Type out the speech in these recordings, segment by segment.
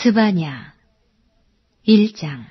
스바냐 1장.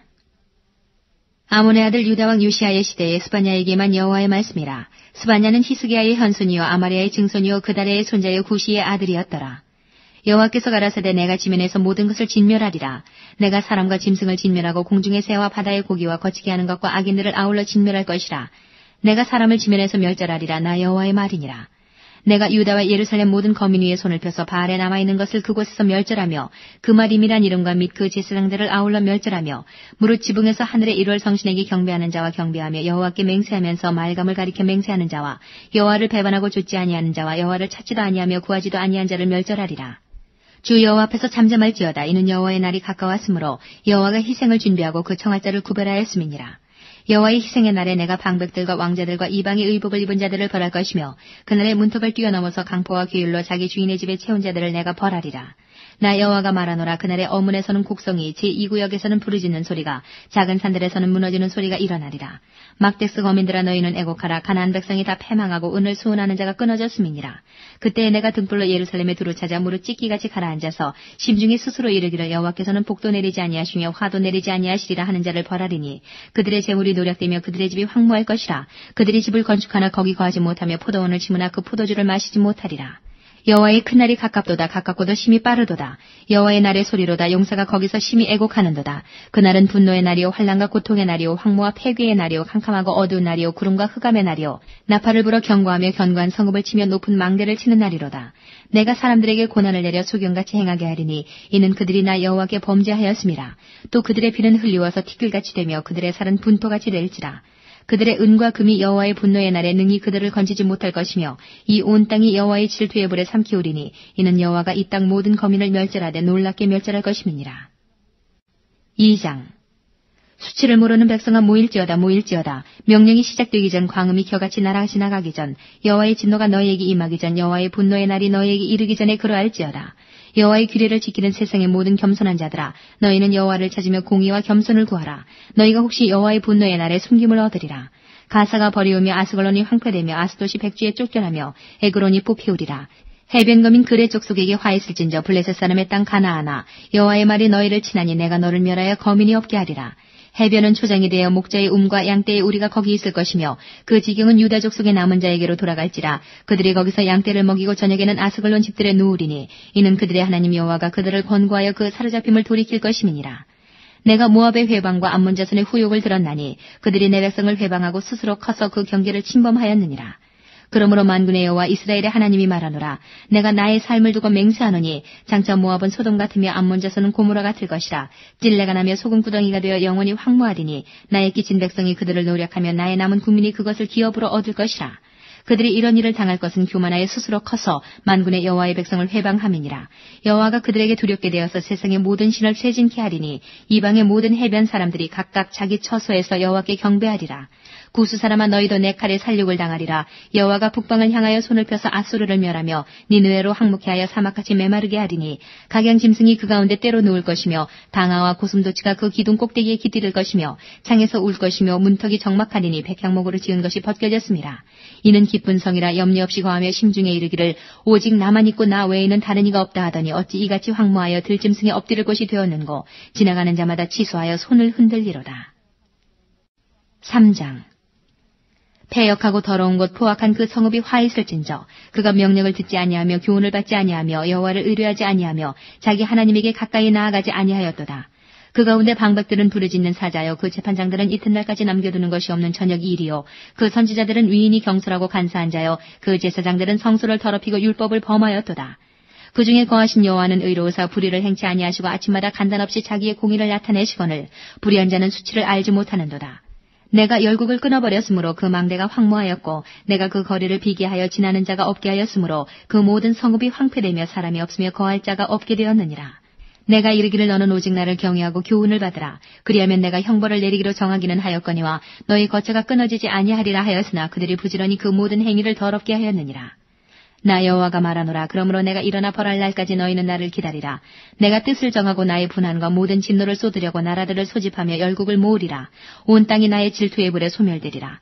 아몬의 아들 유다왕 요시아의 시대에 스바냐에게만 여호와의 말씀이라. 스바냐는 히스기야의 현손이요 아마리아의 증손이요 그다레의 손자요 구시의 아들이었더라. 여호와께서 가라사대 내가 지면에서 모든 것을 진멸하리라. 내가 사람과 짐승을 진멸하고 공중의 새와 바다의 고기와 거치게 하는 것과 악인들을 아울러 진멸할 것이라. 내가 사람을 지면에서 멸절하리라. 나 여호와의 말이니라. 내가 유다와 예루살렘 모든 거민 위에 손을 펴서 바알에 남아있는 것을 그곳에서 멸절하며 그마림이란 이름과 및 그 제사장들을 아울러 멸절하며 무릇 지붕에서 하늘의 1월 성신에게 경배하는 자와 경배하며 여호와께 맹세하면서 말감을 가리켜 맹세하는 자와 여호와를 배반하고 좇지 아니하는 자와 여호와를 찾지도 아니하며 구하지도 아니한 자를 멸절하리라. 주 여호와 앞에서 잠잠할지어다. 이는 여호와의 날이 가까웠으므로 여호와가 희생을 준비하고 그 청할 자를 구별하였음이니라. 여호와의 희생의 날에 내가 방백들과 왕자들과 이방의 의복을 입은 자들을 벌할 것이며 그날의 문턱을 뛰어넘어서 강포와 괴율로 자기 주인의 집에 채운 자들을 내가 벌하리라. 나 여호와가 말하노라. 그날의 어문에서는 곡성이 제2구역에서는 부르짖는 소리가 작은 산들에서는 무너지는 소리가 일어나리라. 막데스 거민들아 너희는 애곡하라. 가나안 백성이 다 패망하고 은을 수은하는 자가 끊어졌음이니라. 그때에 내가 등불로 예루살렘에 두루 찾아 무릇 찢기같이 가라앉아서 심중에 스스로 이르기를 여호와께서는 복도 내리지 아니하시며 화도 내리지 아니하시리라 하는 자를 벌하리니 그들의 재물이 노략되며 그들의 집이 황무할 것이라. 그들이 집을 건축하나 거기 거하지 못하며 포도원을 심으나 그 포도주를 마시지 못하리라. 여호와의 큰 날이 가깝도다. 가깝고도 심히 빠르도다. 여호와의 날의 소리로다. 용사가 거기서 심히 애곡하는도다. 그날은 분노의 날이요 환난과 고통의 날이요 황무와 폐괴의 날이요 캄캄하고 어두운 날이요 구름과 흑암의 날이요 나팔을 불어 경고하며 견고한 성읍을 치며 높은 망대를 치는 날이로다. 내가 사람들에게 고난을 내려 소경같이 행하게 하리니 이는 그들이 나 여호와께 범죄하였음이라. 또 그들의 피는 흘리워서 티끌같이 되며 그들의 살은 분토같이 될지라. 그들의 은과 금이 여호와의 분노의 날에 능히 그들을 건지지 못할 것이며 이 온 땅이 여호와의 질투의 불에 삼키우리니 이는 여호와가 이 땅 모든 거민을 멸절하되 놀랍게 멸절할 것임이니라. 2장. 수치를 모르는 백성아 모일지어다 모일지어다. 명령이 시작되기 전 광음이 겨같이 날아 지나가기 전 여호와의 진노가 너희에게 임하기 전 여호와의 분노의 날이 너희에게 이르기 전에 그러할지어다. 여호와의 규례를 지키는 세상의 모든 겸손한 자들아 너희는 여호와를 찾으며 공의와 겸손을 구하라. 너희가 혹시 여호와의 분노의 날에 숨김을 얻으리라. 가사가 버리우며 아스글론이 황폐되며 아스돗이 백주에 쫓겨나며 에그론이 뽑히우리라. 해변거민 그레 족속에게 화 있을진저 블레셋 사람의 땅 가나아나 여호와의 말이 너희를 치나니 내가 너를 멸하여 거민이 없게 하리라. 해변은 초장이 되어 목자의 움과 양떼의 우리가 거기 있을 것이며 그 지경은 유다 족속의 남은 자에게로 돌아갈지라. 그들이 거기서 양떼를 먹이고 저녁에는 아스글론 집들에 누우리니 이는 그들의 하나님 여호와가 그들을 권고하여 그 사로잡힘을 돌이킬 것임이니라. 내가 모압의 회방과 암몬 자손의 후욕을 들었나니 그들이 내 백성을 회방하고 스스로 커서 그 경계를 침범하였느니라. 그러므로 만군의 여호와 이스라엘의 하나님이 말하노라. 내가 나의 삶을 두고 맹세하노니 장차 모압은 소돔 같으며 암몬 자손은 고모라 같을 것이라. 찔레가 나며 소금구덩이가 되어 영원히 황무하리니 나의 끼친 백성이 그들을 노력하며 나의 남은 국민이 그것을 기업으로 얻을 것이라. 그들이 이런 일을 당할 것은 교만하여 스스로 커서 만군의 여호와의 백성을 회방함이니라. 여호와가 그들에게 두렵게 되어서 세상의 모든 신을 쇠진케 하리니 이방의 모든 해변 사람들이 각각 자기 처소에서 여호와께 경배하리라. 구스 사람아 너희도 내 칼에 살육을 당하리라. 여호와가 북방을 향하여 손을 펴서 아수르를 멸하며 니느웨로 항목해 하여 사막같이 메마르게 하리니 각양 짐승이 그 가운데 때로 누울 것이며 방아와 고슴도치가 그 기둥 꼭대기에 깃들일 것이며 창에서 울 것이며 문턱이 적막하리니 백향목으로 지은 것이 벗겨졌습니다. 이는 기쁜 성이라 염려 없이 거하며 심중에 이르기를 오직 나만 있고 나 외에는 다른 이가 없다 하더니 어찌 이같이 황무하여 들짐승에 엎드릴 곳이 되었는고 지나가는 자마다 치소하여 손을 흔들리로다. 3장. 패역하고 더러운 곳 포악한 그 성읍이 화 있을진저 그가 명령을 듣지 아니하며 교훈을 받지 아니하며 여호와를 의뢰하지 아니하며 자기 하나님에게 가까이 나아가지 아니하였도다. 그 가운데 방백들은 부르짖는 사자요 그 재판장들은 이튿날까지 남겨두는 것이 없는 저녁 일이요 그 선지자들은 위인이 경솔하고 간사한 자요 그 제사장들은 성소를 더럽히고 율법을 범하였도다. 그 중에 거하신 여호와는 의로우사 불의를 행치 아니하시고 아침마다 간단없이 자기의 공의를 나타내시거늘 불의한 자는 수치를 알지 못하는도다. 내가 열국을 끊어버렸으므로 그 망대가 황무하였고 내가 그 거리를 비게 하여 지나는 자가 없게 하였으므로 그 모든 성읍이 황폐되며 사람이 없으며 거할 자가 없게 되었느니라. 내가 이르기를 너는 오직 나를 경외하고 교훈을 받으라. 그리하면 내가 형벌을 내리기로 정하기는 하였거니와 너희 거처가 끊어지지 아니하리라 하였으나 그들이 부지런히 그 모든 행위를 더럽게 하였느니라. 나 여호와가 말하노라. 그러므로 내가 일어나 벌할 날까지 너희는 나를 기다리라. 내가 뜻을 정하고 나의 분한과 모든 진노를 쏟으려고 나라들을 소집하며 열국을 모으리라. 온 땅이 나의 질투의 불에 소멸되리라.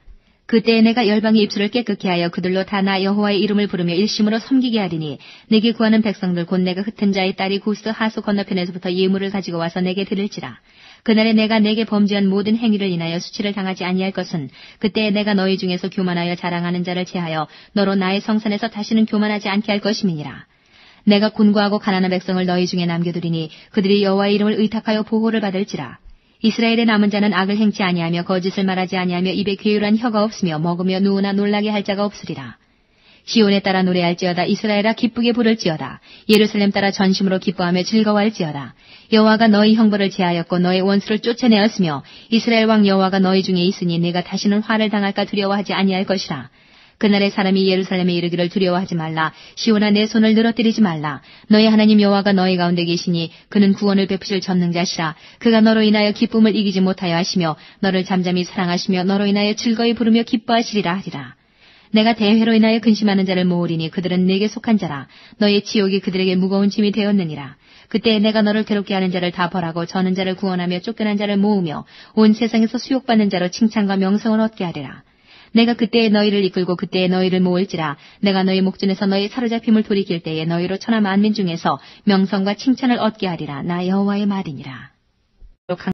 그때에 내가 열방의 입술을 깨끗게 하여 그들로 다 나 여호와의 이름을 부르며 일심으로 섬기게 하리니 내게 구하는 백성들 곧 내가 흩은 자의 딸이 구스 하수 건너편에서부터 예물을 가지고 와서 내게 드릴지라. 그날에 내가 내게 범죄한 모든 행위를 인하여 수치를 당하지 아니할 것은 그때에 내가 너희 중에서 교만하여 자랑하는 자를 제하여 너로 나의 성산에서 다시는 교만하지 않게 할 것임이니라. 내가 곤고하고 가난한 백성을 너희 중에 남겨두리니 그들이 여호와의 이름을 의탁하여 보호를 받을지라. 이스라엘의 남은 자는 악을 행치 아니하며 거짓을 말하지 아니하며 입에 괴율한 혀가 없으며 먹으며 누우나 놀라게 할 자가 없으리라. 시온에 따라 노래할지어다. 이스라엘아 기쁘게 부를지어다. 예루살렘 따라 전심으로 기뻐하며 즐거워할지어다. 여호와가 너희 형벌을 제하였고 너희 원수를 쫓아내었으며 이스라엘 왕 여호와가 너희 중에 있으니 네가 다시는 화를 당할까 두려워하지 아니할 것이라. 그날에 사람이 예루살렘에 이르기를 두려워하지 말라. 시온아 내 손을 늘어뜨리지 말라. 너희 하나님 여호와가 너희 가운데 계시니 그는 구원을 베푸실 전능자시라. 그가 너로 인하여 기쁨을 이기지 못하여 하시며 너를 잠잠히 사랑하시며 너로 인하여 즐거이 부르며 기뻐하시리라 하리라. 내가 대회로 인하여 근심하는 자를 모으리니 그들은 내게 속한 자라. 너의 치욕이 그들에게 무거운 짐이 되었느니라. 그때 내가 너를 괴롭게 하는 자를 다 벌하고 저는 자를 구원하며 쫓겨난 자를 모으며 온 세상에서 수욕받는 자로 칭찬과 명성을 얻게 하리라. 내가 그때에 너희를 이끌고 그때에 너희를 모을지라. 내가 너희 목전에서 너희 사로잡힘을 돌이킬 때에 너희로 천하 만민 중에서 명성과 칭찬을 얻게 하리라. 나 여호와의 말이니라.